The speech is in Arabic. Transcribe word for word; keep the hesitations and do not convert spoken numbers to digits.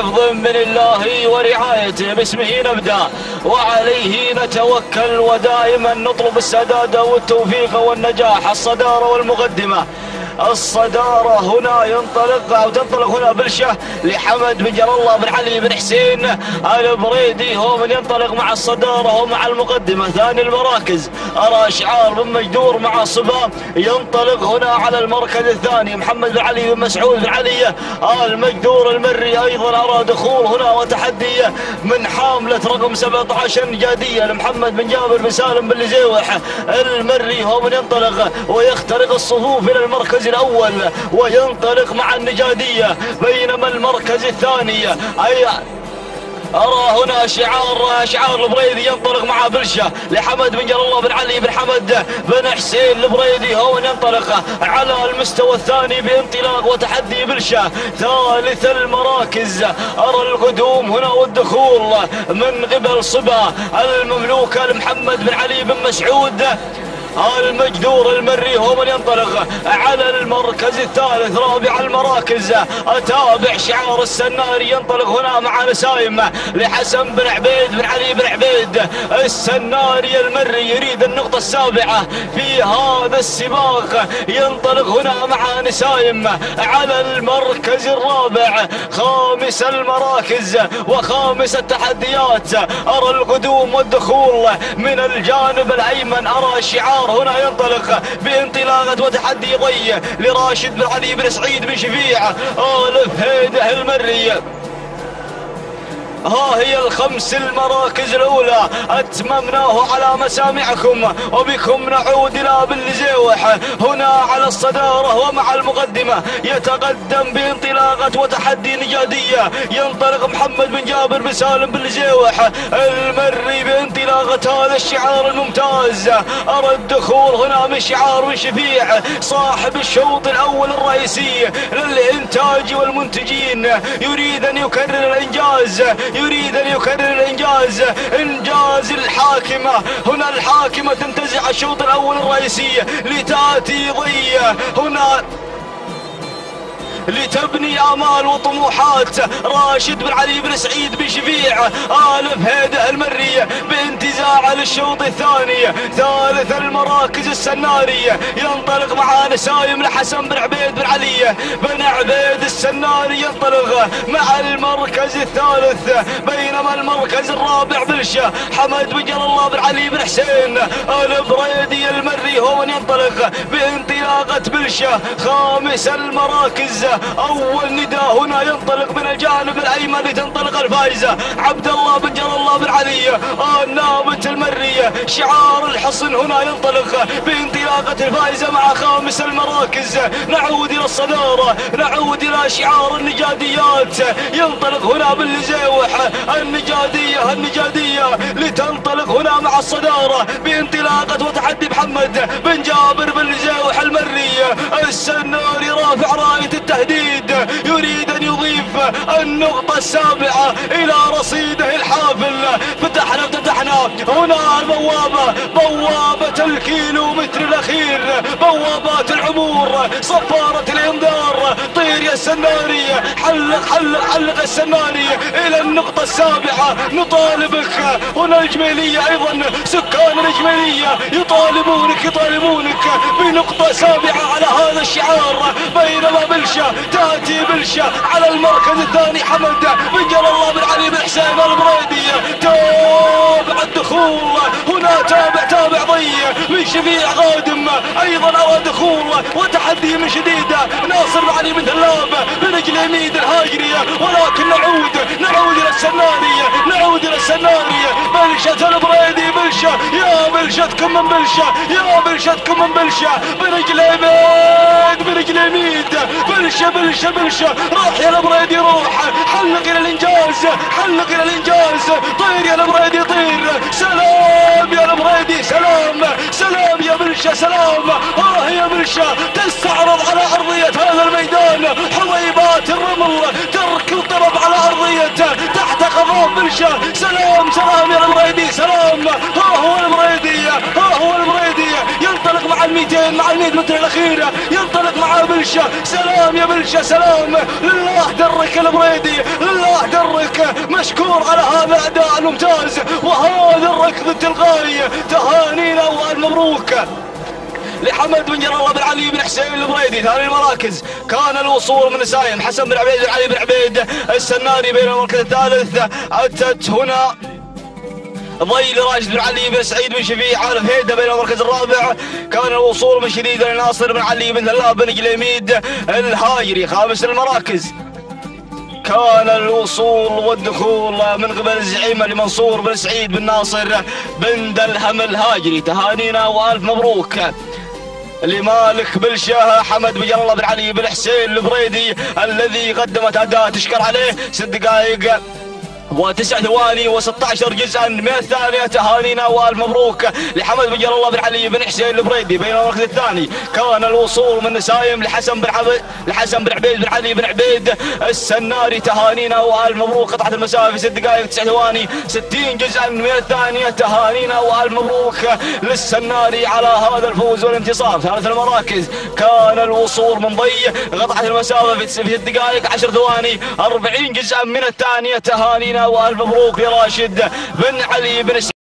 حفظ من الله ورعايته، باسمه نبدأ وعليه نتوكل، ودائما نطلب السداد والتوفيق والنجاح. الصدارة والمقدمة. الصدارة هنا ينطلق أو تنطلق هنا بلشة لحمد بن جلال الله بن علي بن حسين البريدي، هو من ينطلق مع الصدارة ومع المقدمة. ثاني المراكز أرى إشعار بن مجدور مع صبا ينطلق هنا على المركز الثاني. محمد بن علي بن مسعود بن علي المجدور المري أيضا أرى دخول هنا وتحدي من حاملة رقم سبعة عشر نجادية لمحمد بن جابر بن سالم بن لزيوح المري، هو من ينطلق ويخترق الصفوف إلى المركز الأول وينطلق مع النجادية. بينما المركز الثاني أي أرى هنا شعار شعار البريدي ينطلق مع بلشة لحمد بن جلال الله بن علي بن حمد بن حسين البريدي، هو ينطلق على المستوى الثاني بانطلاق وتحدي بلشة. ثالث المراكز أرى القدوم هنا والدخول من قبل صبا المملوكة لمحمد بن علي بن مسعود المجدور المري، هو من ينطلق على المركز الثالث. رابع المراكز أتابع شعار السناري ينطلق هنا مع نسايم لحسن بن عبيد بن علي بن عبيد السناري المري، يريد النقطة السابعة في هذا السباق. ينطلق هنا مع نسايم على المركز الرابع. خامس المراكز وخامس التحديات أرى القدوم والدخول من الجانب الأيمن. أرى شعار هنا ينطلق بانطلاقة وتحدي ضي لراشد بن علي بن سعيد بن شفيع آل فهيده المري. ها هي الخمس المراكز الأولى أتممناه على مسامعكم، وبكم نعود إلى بن لزيوح هنا على الصدارة ومع المقدمة. يتقدم بانطلاقة وتحدي نجادية، ينطلق محمد بن جابر بن سالم بن لزيوح المري بانطلاقة هذا الشعار الممتاز. أرى الدخول هنا من شعار بن شفيع صاحب الشوط الأول الرئيسي للإنتاج والمنتجين، يريد أن يكرر الإنجاز، يريد أن يكرر الإنجاز، إنجاز الحاكمة. هنا الحاكمة تنتزع الشوط الأول الرئيسي لتأتي ضي هنا لتبني آمال وطموحات راشد بن علي بن سعيد بن شفيع آل فهيده المري بانتزاع للشوط الثاني. ثالث المراكز السناري ينطلق مع نسايم لحسن بن عبيد بن علي بن عبيد السناري، ينطلق مع المركز الثالث. بينما المركز الرابع بلشة حمد بن جلال الله بن علي بن حسين البريدي المري، هو من ينطلق بانطلاقة بلشة. خامس المراكز أول نداء هنا ينطلق من الجانب الأيمن لتنطلق الفائزة عبد الله بن جلال الله بن علي النابت المري. شعار الحصن هنا ينطلق بانطلاقة الفائزة مع خامس المراكز. نعود إلى الصدارة، نعود إلى شعار النجاديات. ينطلق هنا بن لزيوح النجادية النجادية لتنطلق هنا مع الصدارة بانطلاقة وتحدي محمد بن جابر بن لزيوح المري السناري رافع راية التهديد، يريد أن يضيف النقطة السابعة إلى رصيده الحافل. فتحنا فتحنا هنا البوابة، بوابة الكيلومتر الأخير، بوابات العمور، صفارة الإنذار. طير يا السناري، حلق حلق حلق السناري إلى النقطة السابعة. نطالبك هنا الجميلية أيضا، سكان الجميلية يطالبونك يطالبونك بنقطة سابعة على هذا الشعار. بينما بلشة تأتي بلشة على المركز الثاني. حمد بن جلال الله بن علي بن حسين البريدي تابع الدخول هنا، تابع تابع ضي من شفيع قادم أيضا أرى دخول وتحدي من شديد ناصر بن علي بن ثلاب برجل يمين الهاجرية. ولكن نعود نعود إلى السنارية، نعود إلى السنارية. بلشة البريدي، بلشة يا بلشتكم من بلشة، يا بلشتكم من بلشة برجل يمين برجل يمين. بلشة بلشة بلشة راح يا البريدي، روح حلق إلى الإنجاز، حلق إلى الإنجاز. طير يا البريدي طير. سلام يا البريدي، سلام سلام يا بلشة، سلام. ها هي بلشة تستعرض على أرضية هذا الميدان، حضيبات الرمل ترك الطرب على أرضية تحت قضاء بلشة. سلام سلام يا البريدي، سلام. ها هو البريدي، ها هو البريدي ينطلق مع الميتين مع المية متر الأخيرة، ينطلق مع بلشة. سلام يا بلشة، سلام. لله درك البريدي، لله درك مشكور على هذا الأداء الممتاز وهذا الركض التلقائي. تهانينا والمبروك لحمد بن جلال الله بن علي بن حسين البريدي. ثاني المراكز كان الوصول من نسايم حسن بن عبيد بن علي بن عبيد السناري بين المركز الثالث. أتت هنا ضيل راشد بن علي بن سعيد بن شفيع عارف هيدا بين المركز الرابع. كان الوصول من شديد لناصر بن علي بن ثلاب بن جليميد الهاجري. خامس المراكز كان الوصول والدخول من قبل الزعيم لمنصور بن سعيد بن ناصر بن دلهم الهاجري. تهانينا والف مبروك لمالك بالشاه حمد بن جلال الله بن علي بن حسين البريدي الذي قدمت اداء تشكر عليه. ست دقائق وتسع ثواني وستة عشر جزءا من الثانية. تهانينا والف مبروك لحمد بن جلال الله بن علي بن حسين البريدي. بين المركز الثاني كان الوصول من نسايم لحسن بن عبيد لحسن بن عبيد بن علي بن عبيد السناري. تهانينا والف مبروك قطعة المسافة في ست دقائق تسع ثواني ستين جزءا من الثانية. تهانينا والف مبروك للسناري على هذا الفوز والانتصار. ثالث المراكز كان الوصول من ضي قطعة المسافة في ست دقائق عشر ثواني أربعين جزءا من الثانية. تهانينا والف مبروك لراشد بن علي بن